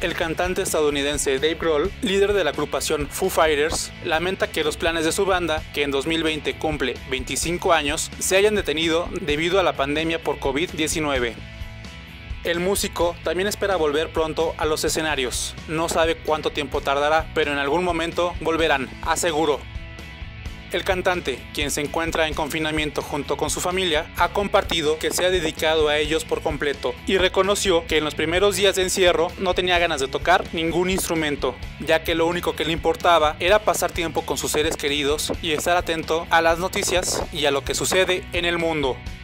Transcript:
El cantante estadounidense Dave Grohl, líder de la agrupación Foo Fighters, lamenta que los planes de su banda, que en 2020 cumple 25 años, se hayan detenido debido a la pandemia por COVID-19. El músico también espera volver pronto a los escenarios. No sabe cuánto tiempo tardará, pero en algún momento volverán, aseguró. El cantante, quien se encuentra en confinamiento junto con su familia, ha compartido que se ha dedicado a ellos por completo y reconoció que en los primeros días de encierro no tenía ganas de tocar ningún instrumento, ya que lo único que le importaba era pasar tiempo con sus seres queridos y estar atento a las noticias y a lo que sucede en el mundo.